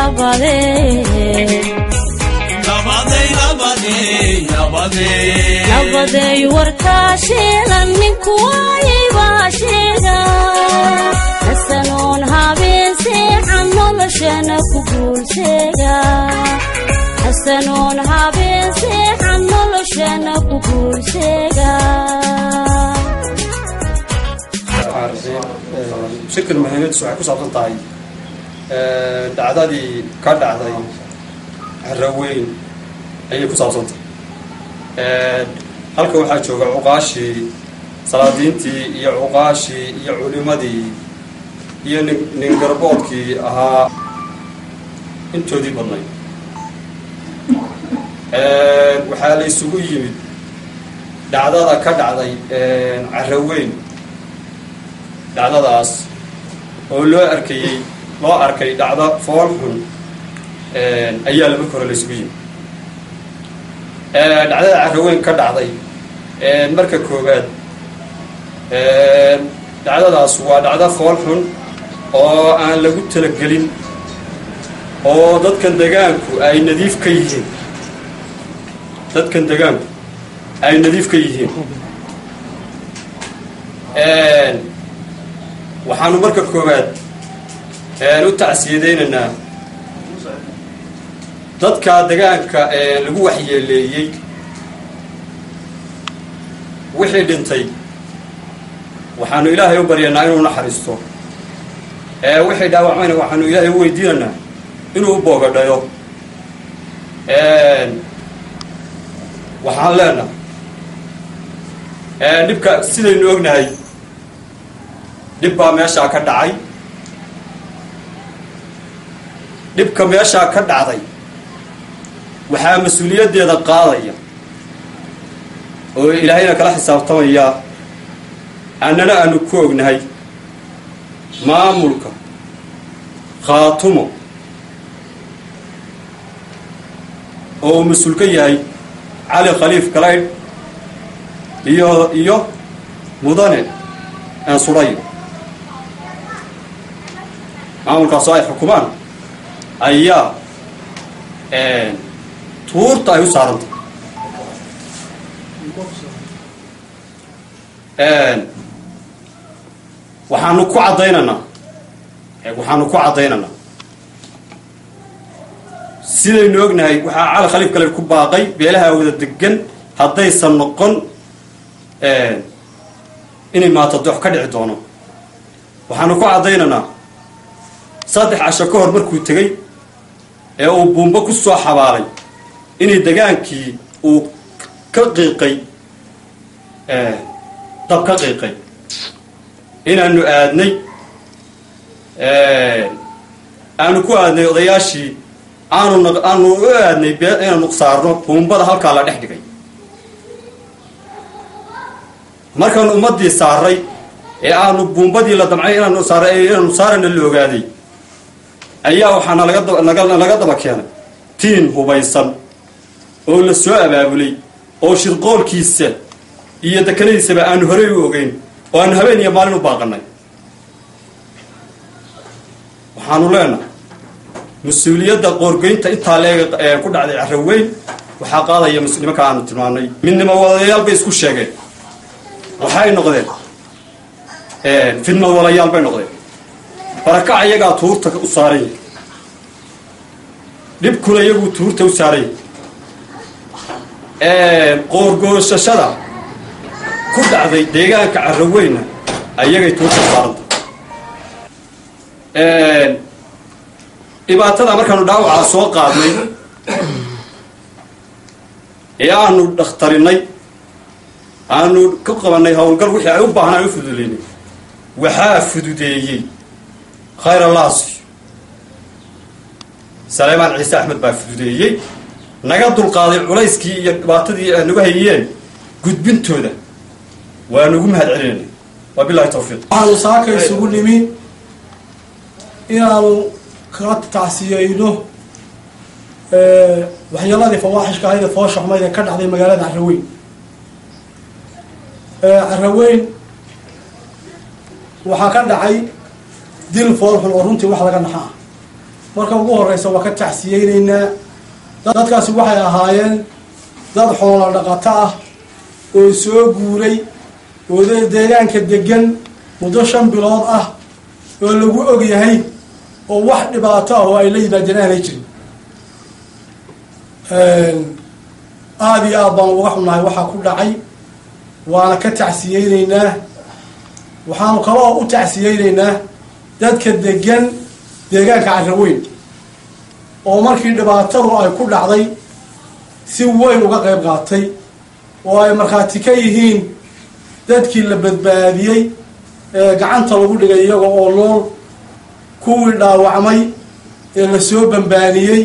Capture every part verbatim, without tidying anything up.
نبضي وركاشيلا من كواي باشيلا حسنون هابين سيحن نولشنا كقول سيغا حسنون هابين سيحن نولشنا كقول سيغا بشكل مهمة سوحي كو سابسان تاي دعدادي كار دعدادي عراوين أي كو سابسان تاي halka waxaa jooga cuqaashi salaadiintii iyo cuqaashi iyo culimadii iyo nin garboodkii ahaa intoodii badnay waxaa la isugu yimid dhacdada ka dhacday Caraweyn dhacdadaas oo loo arkayay loo arkay dhacdo fool xun ayaa laba kor la isugu yimid dhacdada Caraweyn ka dhacday marka koobaad dhacdadaas waa dhacdo fool xun oo aan lagu talagelin oo dadkan deegaanku ay nadiif ka yihiin dadkan deegaanku ay nadiif ka yihiin waxaanu marka koobaad u tacsiyadeynaa dadka deegaanka lagu waxyeeleeyay wixii dhintay waxaanu ilaahay u baryanaa inuu naxariisto ee wixii dhaawacmayna waxaanu ilaahay u weydiinanaa inuu u boogadhayo ee waxaan leenahay dhibka sidaynu ognahay dhib baa meeshaa ka dhacay dhibka meeshaa ka dhacday waxaa mas'uuliyaddeeda qaadaya oo ilaahayna kala xisaabtamaya annana aanu ku ognahay maamulka khaatumo oo mas'uul ka yahay cali khaliif kalayd iyo iyo mudane aan surayo maamulkaas ay xukumaan ayaa tuurta ay u saarantay waxaanu ku cadaynaynaa waxaanu ku cadaynaynaa sidaynu ognahay waxaa cali khaliif kale ku baaqay beelaha wada degan haddaysan noqon inay maatadox ka dhici doono waxaanu ku cadaynaynaa saddex casho ka hor markuu tegey ee uu buumbo ku soo xabaalay inay degaankii uu ka qiiqay dab ka qiiqay inaanu aadnay aanu ku aadnay odayaashii aanu aanu u aadnay inaanu saarno buumbada halkaa la dhex dhigay markaan ummadii saaray ee aanu buumbadii la damcay inaanu saaray inaanu saarana la ogaaday ayaa waxaana laga laga daba keenay tiin hubaysan oo la soo abaabulay oo shirqoolkiisa iyo dekanadiisaba aanu horey u ogeyn oo aanu habeen iyo maalin u baaqanay waxaanu leenahay mas-uuliyadda qoorgeynta intaa leeg ku dhacday Caraweyn waxaa qaadaya muslimanka aanu tilmaanay midnimo wadayaal bay isku sheegeen waxay noqdeen fidma walayaal bay noqdeen baraka ayagaa tuurta u saaray dhibkuna iyagu tuurta u saaray qoorgoosashada ku dhacday deegaanka Caraweyn ayagay tuurta saarantay dhibaatada markaanu dhaawaca soo qaadnay ee aanu dhakhtarinay aanu ka qabanay hawlgal wixii ay u baahnaa u fududeeyay waxaa fududeeyay khayr allah Salaaman Ciise Ahmed baa fududeeyay naga dulqaaday culayskii iyo dhibaatadii ay nagu hayeen gudbintooda waa nagu mahad celinay wabillahi tawfiiq waxaan saakay isugu nimi inaanu ka taasiyayno ee waxyeeladii fawaaxishka ahayd ee foosha xumayd ee ka dhacday magaalada Caraweyn ee Caraweyn waxaa ka dhacay dil fool xun oo runtii wax laga naxaa marka ugu horeysa waa ka tacsiyeynaynaa dadkaasi waxay ahaayeen dad xoolo dhaqato ah oo soo guuray oo deegaanka degan muddo shan bilood ah oo lagu og yahay oo wax dhibaato ah oo ay la yimaadeen aanay jirin aada iyo aad baan uga xunnahay waxaa ku dhacay waana ka tacsiyeynaynaa waxaanu kaloo u tacsiyeynaynaa dadka degan deegaanka Carraweyn oo markii dhibaatadu ay ku dhacday si weyn uga qayb qaatay oo ay markhaati ka yihiin dadkii la badbaadiyey ee gacanta lagu dhigay iyaga oo nool kuwii dhaawacmay ee la soo bambaaniyey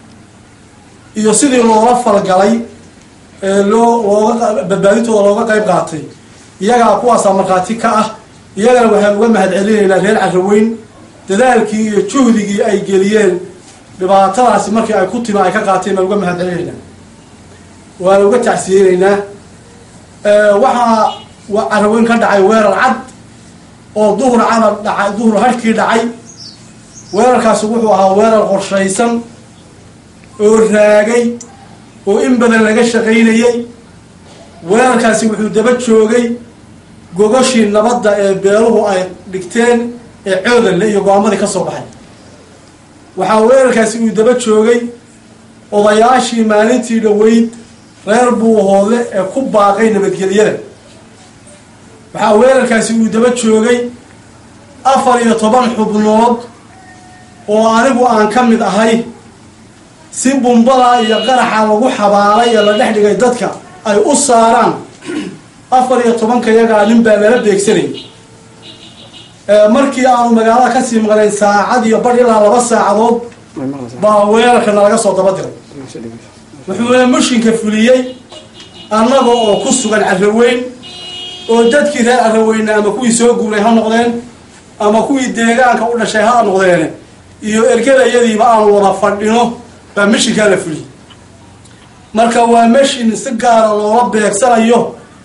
iyo sidii loola falgalay ee loo looga badbaadintooda looga qayb qaatay iyagaa kuwaasaa markhaati ka ah iyagana waxaan uga mahad celinaynaa reer Carraweyn dadaalkii iyo juhdigii ay geliyeen dhibaatadaasi markii ay ku timi ay ka qaateen baan uga mahad celinaynaa waan uga tacsiyeynaynaa waxaa Carraweyn ka dhacay weerar cad oo duhur cana dhacay duhur harkii dhacay weerarkaasi wuxuu ahaa weerar qorshaysan oo raagay oo in badan laga shaqaynayay weerarkaasi wuxuu daba joogay gogoshii nabadda ee beeluhu ay dhigteen ee coodanle iyo go'aamadii ka soo baxay waxaa weerarkaasi uu daba joogay odayaashii maalintii dhaweyd reer Buuhoodle ee ku baaqay nabadgelyada waxaa weerarkaasi uu daba joogay afar iyo toban xubnood oo anigu aan ka mid ahay si bumbada iyo qaraxa lagu xabaalay ee la dhex dhigay dadka ay u saaraan afar iyo tobanka iyagaa nin baa lala beegsanay markii aanu magaalada ka sii maqnayn saacad iyo badh ilaa laba saacadood baa weerarkana laga soo daba diray wuxuuna mushinka fuliyey annaga oo ku sugan Carraweyn oo dadkii reer Carraweyn ama kuwii soo guuray ha noqdeen ama kuwii deegaanka u dhashay ha noqdeen iyo ergadayadiiba aan wada fadhino baa mishinka la fuliyey marka waa mishin si gaar ah loola beegsanayo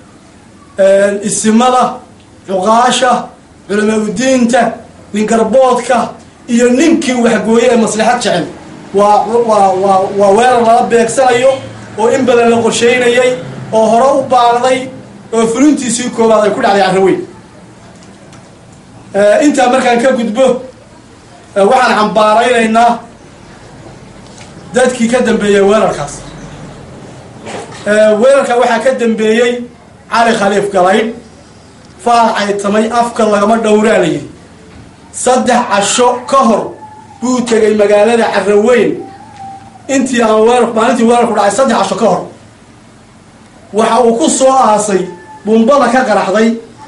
isimada cuqaasha culimada nin garboodka iyo ninkii wax gooyay ee maslaxad jecel waa waa waa waa weerar la beegsanayo oo in badan la qorsheynayay oo hore u baaqday oo fulintiisii koobaad ay ku dhacday Carraweyn inta markaan ka gudbo waxaan cambaaraynaynaa dadkii ka dambeeyay weerarkaas weerarka waxaa ka dambeeyay Cali Khaliif Galayd faacay tamay afka lagama dhowraalay saddex casho ka hor buu tagay magaalada Carraweyn intii aan weerar maalintii weerarku dhacay saddex casho ka hor waxa uu ku soo aasay bumbada ka qaraxday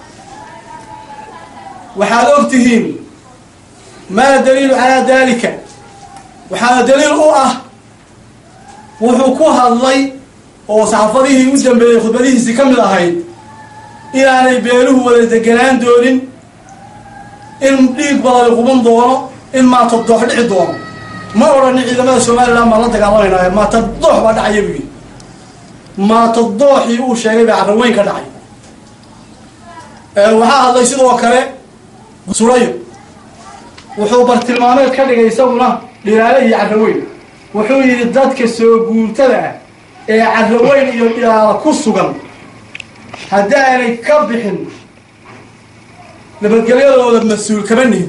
waxaad ogtihiin ma daliil ala dalika waxa daliil u ah wuxuu ku hadlay oo saxaafadihii u dambeeyay khudbadihiisii ka mid ahayd inaanay beeluhu wada deganaan doonin in dhiig badan quban doono in ma tadoox dhici doono ma oran ciidamada Soomaaliland ma la dagaalamaynayo ma tadoox ba dhacay buu ma tadooxii uu sheegay baa Carraweyn ka dhacay ee waxa hadlay sidoo kale Surayo wuxuu bartilmaameed ka dhigay isaguna dhiraale iyo Carraweyn wuxuu yiri dadka soo guurtada ee Carraweyn iyo dhiraale ku sugan haddaanay ka bixin nabadgelyadooda mas'uul kama nihin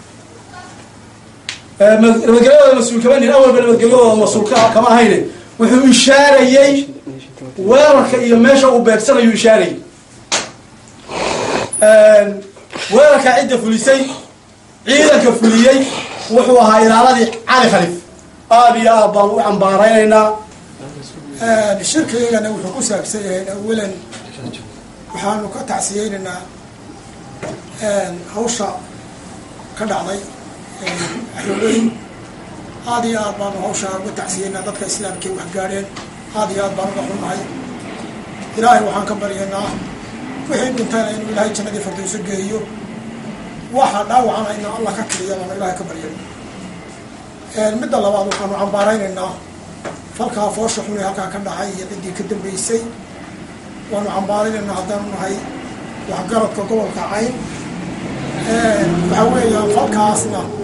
nabadgelyadooda mas'uul kama nihin awalba nabadgelyadooda mas'uul kama ahayne wuxuu ishaarayay weerarka iyo meesha uu beegsanayo ishaarayay weerarka cidda fulisay ciidanka fuliyey wuxuu ahaa ilaaladii Cali Khaliif aad iyo aad baan u cambaaraynaynaa shirkigana wuxuu ku saabsan yahay awalan waxaanu ka tacsiyeynaynaa hawsha ka dhacday Carraweyn aad iyo aad baanu hawsha uga tacsiyeynaa dadka islaamka wax gaadheen aad iyo aad baan uga xunnahay ilaahay waxaan ka baryaynaa wixii dhintayna inuu ilaahay jannadii firdawsi geeyo waxa dhaawacana in Allah ka kaliya baan ilaahay ka baryaynaa midda labaad waxaanu cambaaraynaynaa falka foosha xun ee halkaa ka dhacay iyo ciddii ka dambeysay waanu cambaaraynaynaa haddaan nahay waxgaradka gobolka Cayn waxaa weeyaan falkaasna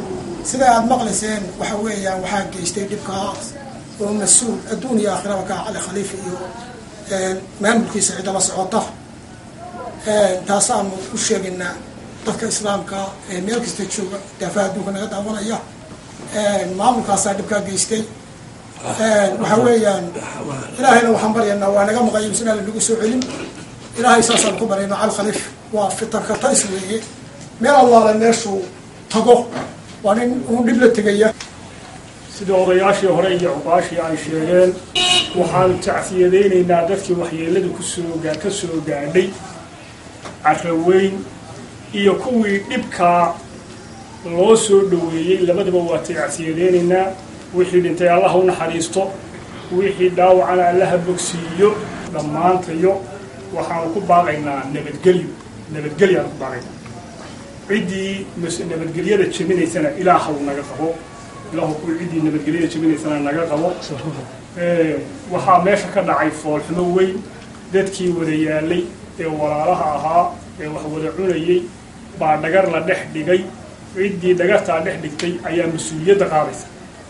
sida aad maqlayseen waxa weeyaan waxaa geystay dhibkaas oo mas-uul adduun iyo aakhiraba ka cali khaliifa iyo maamulkiisa cidala socota taasaanu u sheegaynaa dadka islaamka ee meel kasta jooga daafaha adduunka naga daawanaya maamulkaasaa dhibkaa geystay waxa weeyaan ilaahayna waxaan baryaynaa waa naga maqayo misna lanagu soo celin ilaahay saasaan ku barayna cali khaliif waa fitarka tays weeye meel allaale meeshuu tago waa nin uu dhib la tegaya sida odayaashii hore iyo cuqaashii ay sheegeen waxaanu tacsiyadaynaynaa dadkii waxyeeladu kusoo gaa ka soo gaadhay carraweyn iyo kuwii dhibkaa loo soo dhoweeyey labadaba waa tacsiyadaynaynaa wixii dhintay allaha u naxariisto wixii dhaawacana allaha bogsiiyo dhammaantayo waxaanu ku baaqaynaa nabadgelyo nabadgelyo aanu ku baaqaynaa ciddii nabadgelyada jebinaysana ilaahaw naga qabo ilaahu ku ciddii nabadgelyada jebinaysana naga qabo waxaa meesha ka dhacay foolxumo weyn dadkii wada yaalay ee walaalaha ahaa ee wax wada cunayay baa dhagar la dhex dhigay ciddii dhagartaa dhex dhigtay ayaa mas-uuliyadda qaadaysa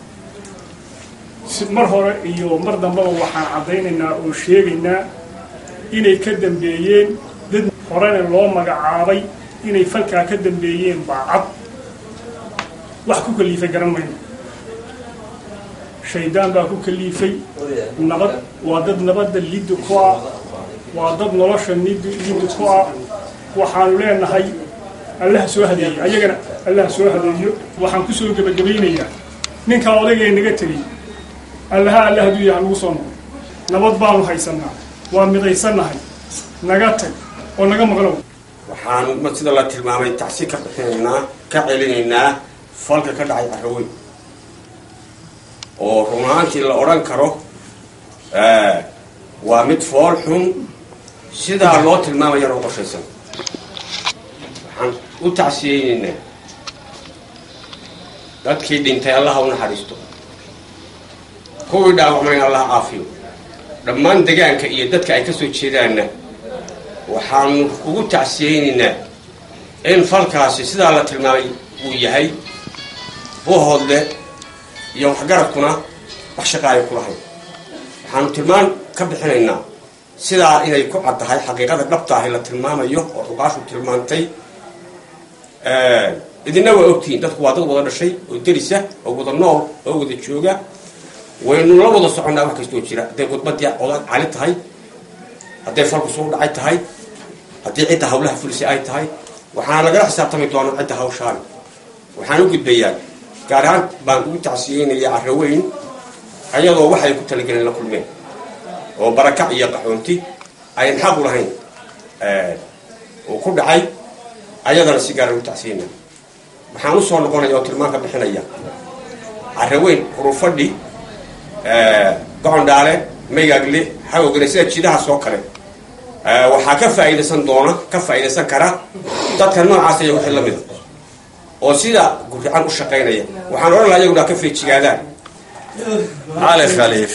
mar hore iyo mar dambaba waxaan caddaynaynaa oo sheegaynaa inay ka dambeeyeen dad horena loo magacaabay inay falkaa ka dambeeyeen baa cad wax ku kaliifay garan mayno shaydaan baa ku kaliifay nabad waa dad nabadda liddi ku ah waa dad nolosha nid liddi ku ah waxaanu leenahay allaha soo hadeeyo ayagana allaha soo hadeeyo waxaan kusoo gebagabaynayaa ninkaa odagee naga tegey allaha alla hadduu yaha nagu soo noqo nabad baanu haysanaa waa midaysannahay naga tag oo naga maqlow waxaan sida la tilmaamay tacsi ka bixinaynaa ka celinaynaa falka ka dhacay carraweyn oo run ahaantii la odhan karo waa mid fool xun sidaa loo tilmaamayana u qorshaysan waxaan u tacsiyeynaynaa dadkii dhintay allaha u naxariisto kuwii dhaawacmayna allaha caafiyo dhammaan degaanka iyo dadka ay ka soo jeedaanna waxaanu ugu tacsiyeynaynaa in falkaasi sidaa la tilmaamay uu yahay buhoodle iyo waxgaradkuna wax shaqaayo kulahayn waxaanu tilmaan ka bixinaynaa sidaa inay ku cad tahay xaqiiqada dhabta ahi la tilmaamayo oo ruqaashu tilmaantay idina waa ogtihiin dadku waa dad wada dhashay oo derisa oo wada nool oo wada jooga waynu la wada soconnaa wax kastoo jira hadday khudbadii oda cali tahay hadday falku soo dhacay tahay haddii cidda hawlaha fulisay ay tahay waxaana lagala xisaabtami doonaa cidda hawshaani waxaan u gudbayaa gaar ahaan baan ugu tacsiyeynayaa carraweyn ayadoo waxay ku talageleen la kulmeen oo barakac iyo qaxoonti ayan xaq u lahayn oo ku dhacay ayadana si gaara ugu tacsiyeynaya waxaan usoo noqonaya oo tilmaan ka bixinaya carraweyn hurufadhi gocondhaale maygagle xawogale sida jidahaas oo kale waxaa ka faa'iidaysan doona ka faa'iidaysan kara dadka noocaas iyo wixii la mida oo sida gurrican u shaqaynaya waxaan odhan lahaa iyaguna ka feejigaadaan cali khaliif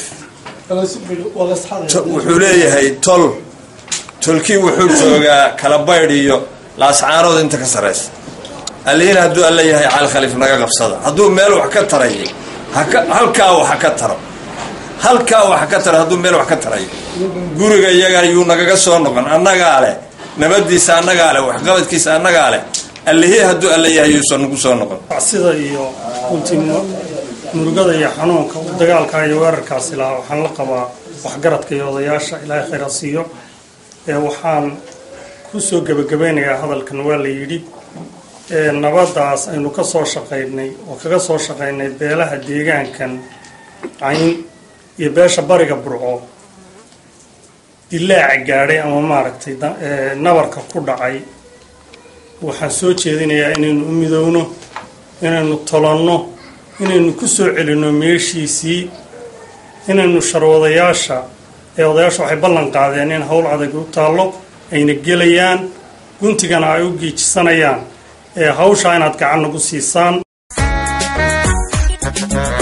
wuxuu leeyahay tol tolkii wuxuu joogaa kala baydh iyo laascaanood inta ka sarraysa allihiin hadduu alla yahay cali khaliif naga qabsada hadduu meel wax ka tarayay halkaa waxa ka taro halkaa waxa ka tara hadduu meel wax ka tarayo guriga iyaga ayuu nagaga soo noqon annagaa leh nabadiisa annagaa leh waxqabadkiisa annagaa leh allihii hadduu alla yahay yuusan nagu soo noqon sida iyo runtii murugada iyo xanuunka dagaalka iyo weerarkaasi lahaa waxaan la qabaa waxgaradka iyo odayaasha ilaahay khayr ha siiyo ee waxaan kusoo gebagabaynayaa hadalkan waa la yidhi nabadaas aynu ka soo shaqaynay oo kaga soo shaqaynay beelaha deegaankan cayn iyo beesha bariga burco dilaaca gaadhay ama maaragtay nabarka ku dhacay waxaan soo jeedinayaa inaynu u midowno inaynu tolanno inaynu ku soo celinno meeshiisii inaynu sharwadayaasha ee odayaasha waxay ballan qaadeen in howl adag u taallo ayna gelayaan guntigana ay u giijisanayaan ee hawshaa inaad gacan nagu siisaan